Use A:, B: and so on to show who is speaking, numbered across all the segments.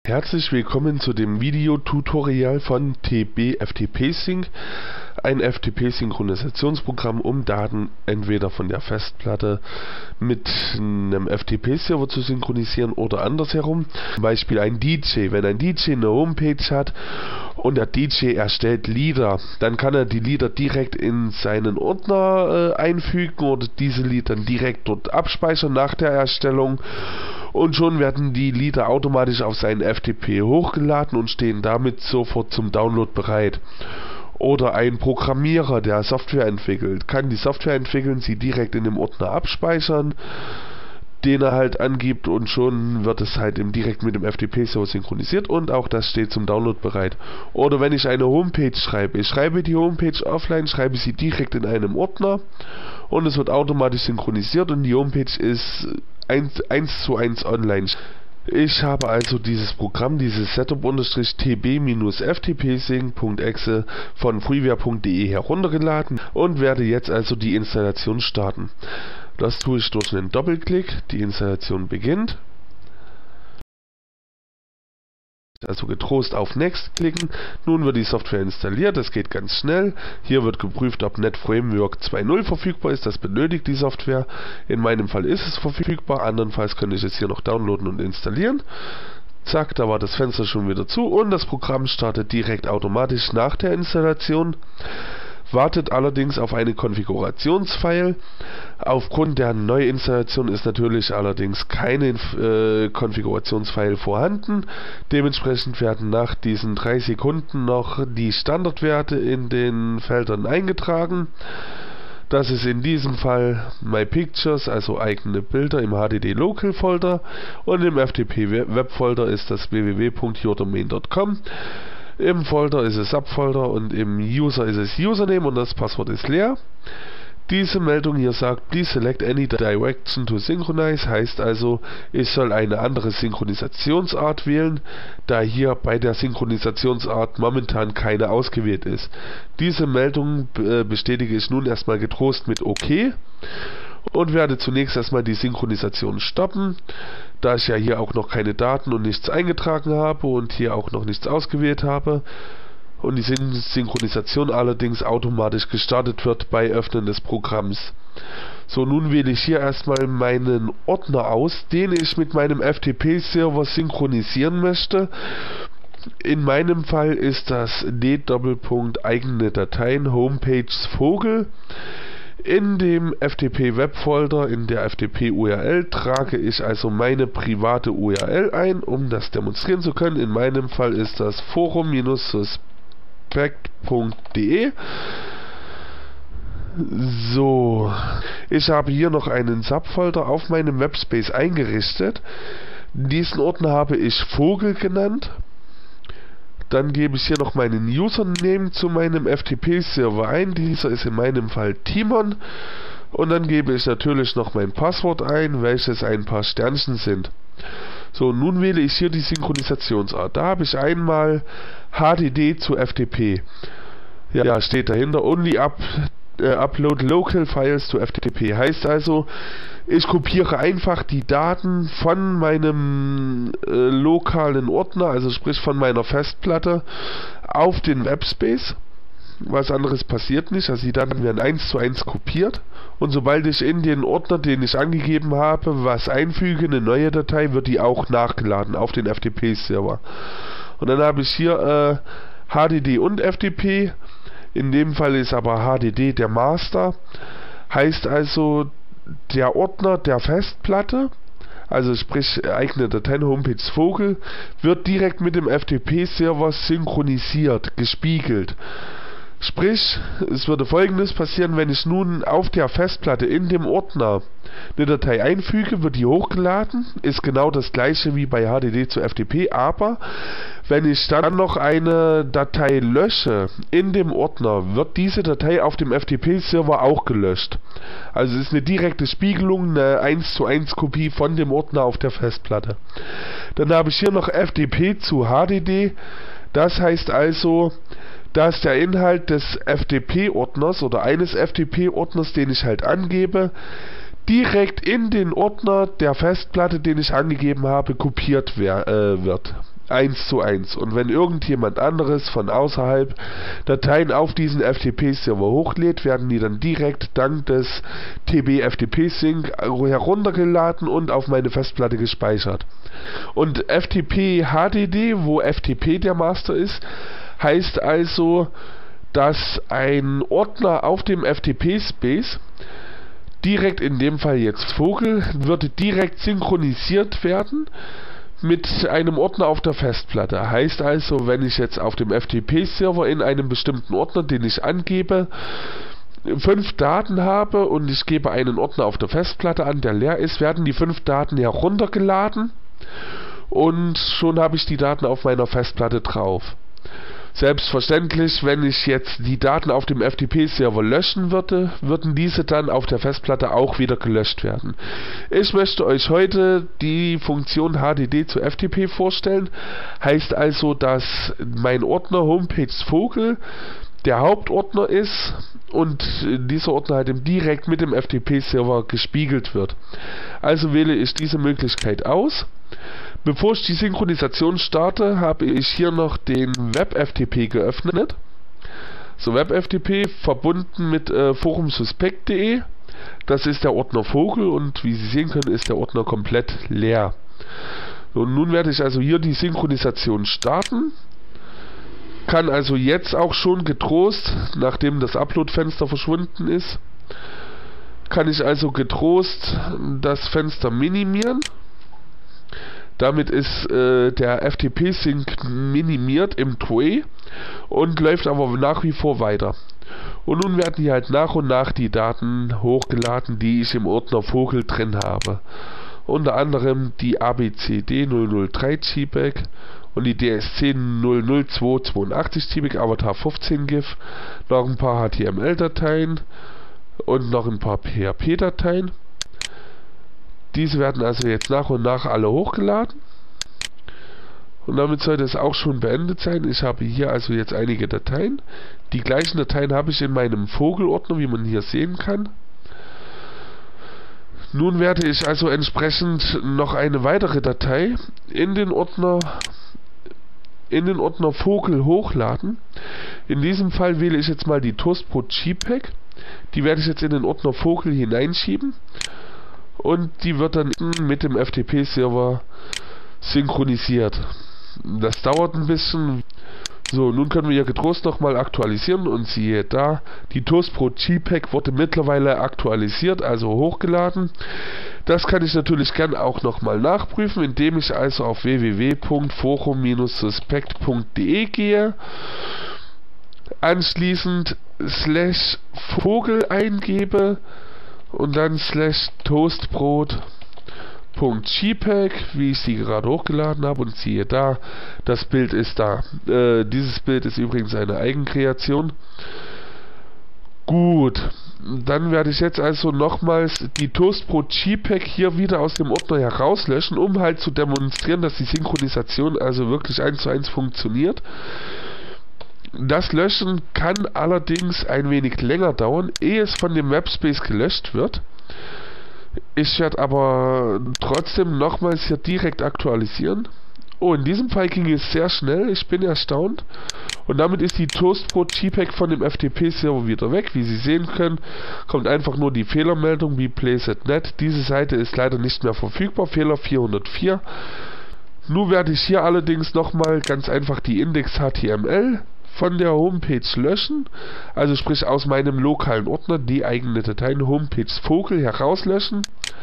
A: Herzlich willkommen zu dem Videotutorial von TB-FTP-Sync, ein FTP-Synchronisationsprogramm, um Daten entweder von der Festplatte mit einem FTP-Server zu synchronisieren oder andersherum. Zum Beispiel ein DJ. Wenn ein DJ eine Homepage hat und der DJ erstellt Lieder, dann kann er die Lieder direkt in seinen Ordner einfügen oder diese Lieder dann direkt dort abspeichern nach der Erstellung. Und schon werden die Lieder automatisch auf seinen FTP hochgeladen und stehen damit sofort zum Download bereit. Oder ein Programmierer, der Software entwickelt, kann die Software entwickeln, sie direkt in dem Ordner abspeichern, den er halt angibt, und schon wird es halt direkt mit dem FTP-Server synchronisiert und auch das steht zum Download bereit. Oder wenn ich eine Homepage schreibe, ich schreibe die Homepage offline, schreibe sie direkt in einem Ordner und es wird automatisch synchronisiert und die Homepage ist 1:1 online. Ich habe also dieses Programm, dieses Setup-tb-ftpsync.exe von freeware.de heruntergeladen und werde jetzt also die Installation starten. Das tue ich durch einen Doppelklick. Die Installation beginnt. Also getrost auf Next klicken. Nun wird die Software installiert, das geht ganz schnell. Hier wird geprüft, ob NetFramework 2.0 verfügbar ist, das benötigt die Software. In meinem Fall ist es verfügbar, andernfalls könnte ich es hier noch downloaden und installieren. Zack, da war das Fenster schon wieder zu und das Programm startet direkt automatisch nach der Installation. Wartet allerdings auf eine Konfigurationsfile. Aufgrund der Neuinstallation ist natürlich allerdings keine Konfigurationsfile vorhanden. Dementsprechend werden nach diesen 3 Sekunden noch die Standardwerte in den Feldern eingetragen. Das ist in diesem Fall My Pictures, also eigene Bilder im HDD Local Folder, und im FTP Web Folder ist das www.yourdomain.com. Im Folder ist es Subfolder und im User ist es Username und das Passwort ist leer. Diese Meldung hier sagt, please select any direction to synchronize, heißt also, ich soll eine andere Synchronisationsart wählen, da hier bei der Synchronisationsart momentan keine ausgewählt ist. Diese Meldung bestätige ich nun erstmal getrost mit OK und werde zunächst erstmal die Synchronisation stoppen, da ich ja hier auch noch keine Daten und nichts eingetragen habe und hier auch noch nichts ausgewählt habe und die Synchronisation allerdings automatisch gestartet wird bei Öffnen des Programms. So, nun wähle ich hier erstmal meinen Ordner aus, den ich mit meinem FTP-Server synchronisieren möchte. In meinem Fall ist das d-eigene Dateien Homepages Vogel. In dem FTP-Web-Folder, in der FTP-URL, trage ich also meine private URL ein, um das demonstrieren zu können. In meinem Fall ist das forum-suspect.de. So, ich habe hier noch einen Subfolder auf meinem Webspace eingerichtet. Diesen Ordner habe ich Vogel genannt. Dann gebe ich hier noch meinen Username zu meinem FTP-Server ein. Dieser ist in meinem Fall Timon. Und dann gebe ich natürlich noch mein Passwort ein, welches ein paar Sternchen sind. So, nun wähle ich hier die Synchronisationsart. Da habe ich einmal HDD zu FTP. Ja, steht dahinter, only upload local files to FTP. Heißt also, ich kopiere einfach die Daten von meinem lokalen Ordner, also sprich von meiner Festplatte, auf den Webspace. Was anderes passiert nicht, also die Daten werden 1:1 kopiert. Und sobald ich in den Ordner, den ich angegeben habe, was einfüge, eine neue Datei, wird die auch nachgeladen auf den FTP-Server. Und dann habe ich hier HDD und FTP. In dem Fall ist aber HDD der Master. Heißt also, der Ordner der Festplatte, also sprich eigene Dateien Homepage Vogel, wird direkt mit dem FTP-Server synchronisiert, gespiegelt. Sprich, es würde Folgendes passieren, wenn ich nun auf der Festplatte in dem Ordner eine Datei einfüge, wird die hochgeladen, ist genau das gleiche wie bei HDD zu FTP, aber wenn ich dann noch eine Datei lösche in dem Ordner, wird diese Datei auf dem FTP-Server auch gelöscht. Also es ist eine direkte Spiegelung, eine 1:1 Kopie von dem Ordner auf der Festplatte. Dann habe ich hier noch FTP zu HDD, das heißt also, dass der Inhalt des FTP-Ordners oder eines FTP-Ordners, den ich halt angebe, direkt in den Ordner der Festplatte, den ich angegeben habe, kopiert wird. 1:1. Und wenn irgendjemand anderes von außerhalb Dateien auf diesen FTP-Server hochlädt, werden die dann direkt dank des TB-FTP-Sync heruntergeladen und auf meine Festplatte gespeichert. Und FTP-HDD, wo FTP der Master ist, heißt also, dass ein Ordner auf dem FTP-Space direkt, in dem Fall jetzt Vogel, würde direkt synchronisiert werden mit einem Ordner auf der Festplatte. Heißt also, wenn ich jetzt auf dem FTP-Server in einem bestimmten Ordner, den ich angebe, 5 Daten habe und ich gebe einen Ordner auf der Festplatte an, der leer ist, werden die 5 Daten heruntergeladen und schon habe ich die Daten auf meiner Festplatte drauf. Selbstverständlich, wenn ich jetzt die Daten auf dem FTP-Server löschen würde, würden diese dann auf der Festplatte auch wieder gelöscht werden. Ich möchte euch heute die Funktion HDD zu FTP vorstellen. Heißt also, dass mein Ordner Homepage Vogel der Hauptordner ist und dieser Ordner halt direkt mit dem FTP-Server gespiegelt wird. Also wähle ich diese Möglichkeit aus. Bevor ich die Synchronisation starte, habe ich hier noch den WebFTP geöffnet. So, WebFTP verbunden mit forumsuspekt.de. Das ist der Ordner Vogel und wie Sie sehen können, ist der Ordner komplett leer. Und nun werde ich also hier die Synchronisation starten. Kann also jetzt auch schon getrost, nachdem das Upload-Fenster verschwunden ist, kann ich also getrost das Fenster minimieren. Damit ist der FTP-Sync minimiert im Tray und läuft aber nach wie vor weiter. Und nun werden hier halt nach und nach die Daten hochgeladen, die ich im Ordner Vogel drin habe. Unter anderem die ABCD 003 JPEG und die DSC 00282 JPEG, Avatar 15 GIF, noch ein paar HTML-Dateien und noch ein paar PHP-Dateien. Diese werden also jetzt nach und nach alle hochgeladen. Und damit sollte es auch schon beendet sein. Ich habe hier also jetzt einige Dateien. Die gleichen Dateien habe ich in meinem Vogel-Ordner, wie man hier sehen kann. Nun werde ich also entsprechend noch eine weitere Datei in den Ordner Vogel hochladen. In diesem Fall wähle ich jetzt mal die Toastbrot JPEG. Die werde ich jetzt in den Ordner Vogel hineinschieben. Und die wird dann mit dem FTP-Server synchronisiert. Das dauert ein bisschen. So, nun können wir hier getrost nochmal aktualisieren und siehe da, die Toastbrot JPEG wurde mittlerweile aktualisiert, also hochgeladen. Das kann ich natürlich gern auch nochmal nachprüfen, indem ich also auf www.forum-suspekt.de gehe, anschließend /Vogel eingebe und dann /toastbrot.jpg, wie ich sie gerade hochgeladen habe, und siehe da, das Bild ist da. Dieses Bild ist übrigens eine Eigenkreation. Gut, dann werde ich jetzt also nochmals die Toastbrot JPEG hier wieder aus dem Ordner herauslöschen, um halt zu demonstrieren, dass die Synchronisation also wirklich 1:1 funktioniert. Das Löschen kann allerdings ein wenig länger dauern, ehe es von dem Webspace gelöscht wird. Ich werde aber trotzdem nochmals hier direkt aktualisieren. Oh, in diesem Fall ging es sehr schnell, ich bin erstaunt. Und damit ist die Toastbrot JPEG von dem FTP-Server wieder weg. Wie Sie sehen können, kommt einfach nur die Fehlermeldung wie Playset.net. Diese Seite ist leider nicht mehr verfügbar, Fehler 404. Nun werde ich hier allerdings nochmal ganz einfach die Index.html von der Homepage löschen, also sprich aus meinem lokalen Ordner die eigene Dateien Homepage Vogel herauslöschen.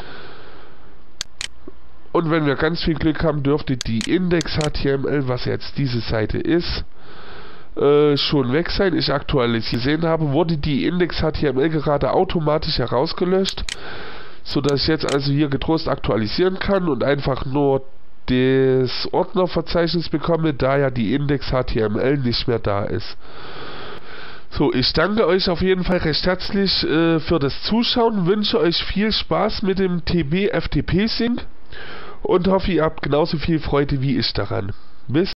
A: Und wenn wir ganz viel Glück haben, dürfte die Index.html, was jetzt diese Seite ist, schon weg sein. Ich aktualisiert habe, wurde die Index.html gerade automatisch herausgelöscht, sodass ich jetzt also hier getrost aktualisieren kann und einfach nur das Ordnerverzeichnis bekomme, da ja die Index.html nicht mehr da ist. So, ich danke euch auf jeden Fall recht herzlich für das Zuschauen, wünsche euch viel Spaß mit dem TB-FTP-Sync und hoffe, ihr habt genauso viel Freude wie ich daran. Bis